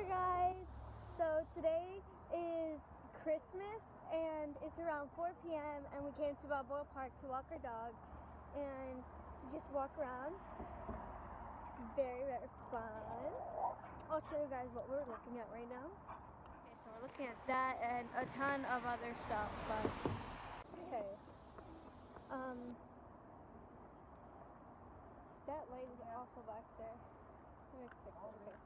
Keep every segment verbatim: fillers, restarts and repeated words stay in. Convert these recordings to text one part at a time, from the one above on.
guys, so today is Christmas and it's around four p m and we came to Balboa Park to walk our dog and to just walk around. It's very, very fun. I'll show you guys what we're looking at right now. Okay, so we're looking at that and a ton of other stuff, but okay. Um, that light is awful back there. Let me fix it, okay.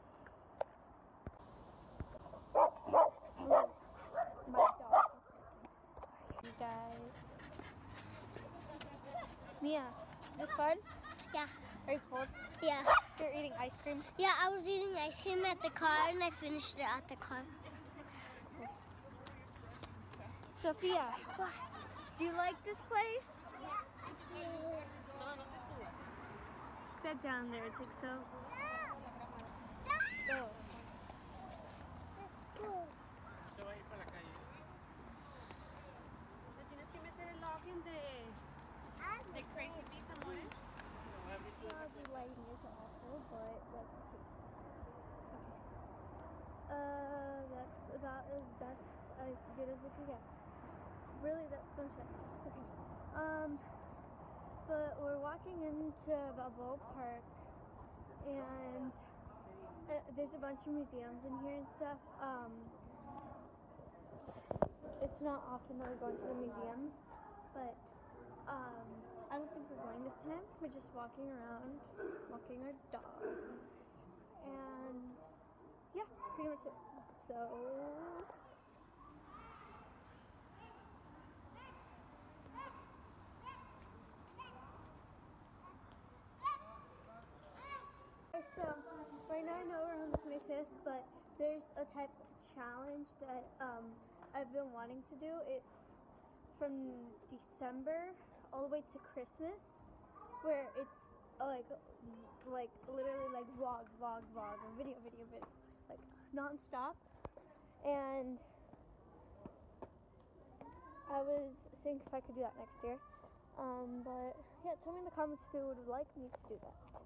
My dog. You guys. Mia, is this fun? Yeah. Are you cold? Yeah. You're eating ice cream? Yeah, I was eating ice cream at the car and I finished it at the car. Sophia, What? do you like this place? Yeah. That down there, it's like so. Go. Se va a ir para la calle. Te tienes que meter el login de, de Crazy Bees, amores. Uh, the lighting is awful, but let's see. Okay. Uh, that's about as best as good as it can get. Really, that's sunshine. Okay. Um, but we're walking into Balboa Park, and uh, there's a bunch of museums in here and stuff. Um, it's not often that we're going to the museums, but um, I don't think we're going this time. We're just walking around, walking our dog, and yeah, pretty much it. So. So, right now I know we're on the twenty-fifth, but there's a type of challenge that um, I've been wanting to do. It's from December all the way to Christmas, where it's uh, like, like literally like vlog, vlog, vlog, or video, video, video, like non-stop. And I was saying if I could do that next year. Um, but yeah, tell me in the comments if you would like me to do that.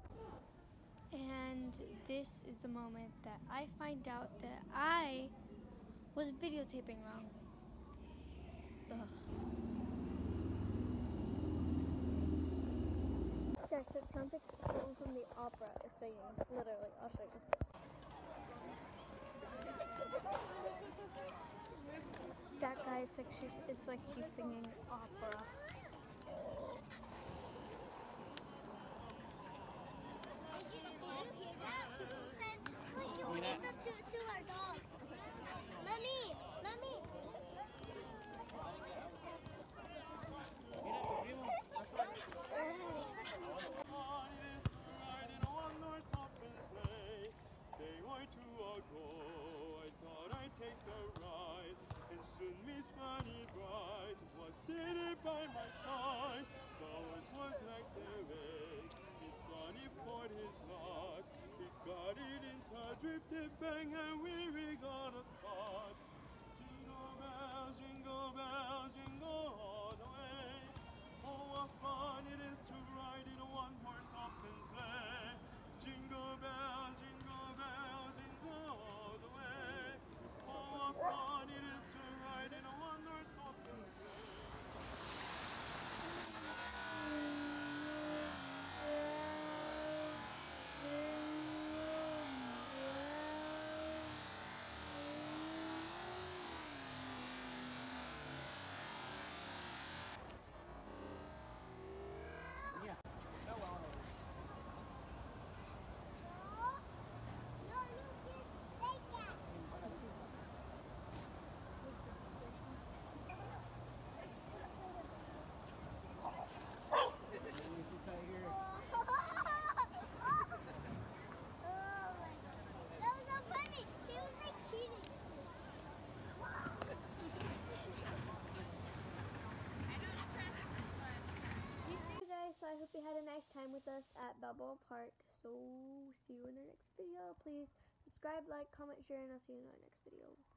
And this is the moment that I find out that I was videotaping wrong. Ugh. Guys, so it sounds like someone from the opera is singing. Literally, I'll show you. That guy, it's like she's, it's like he's singing opera. People said, "Wait, you want to to, to our dog?" Mommy, mommy. Mira tu primo. Day or two ago, I thought I'd take a ride, and soon Miss Bunny Bright was sitting by my side. Flowers was like the lake, Miss Bunny poured his lot. He got it into a drifted bang, and we, we got a start. Jingle bells, jingle bells, jingle all the way. Oh, what fun it is to ride in a one-horse open sleigh. Jingle bells, jingle bells, jingle all the way. Oh, what fun it is to ride in a one-horse open sleigh. Yeah. No, well, So I hope you had a nice time with us at Balboa Park. So see you in our next video. Please subscribe, like, comment, share, and I'll see you in our next video.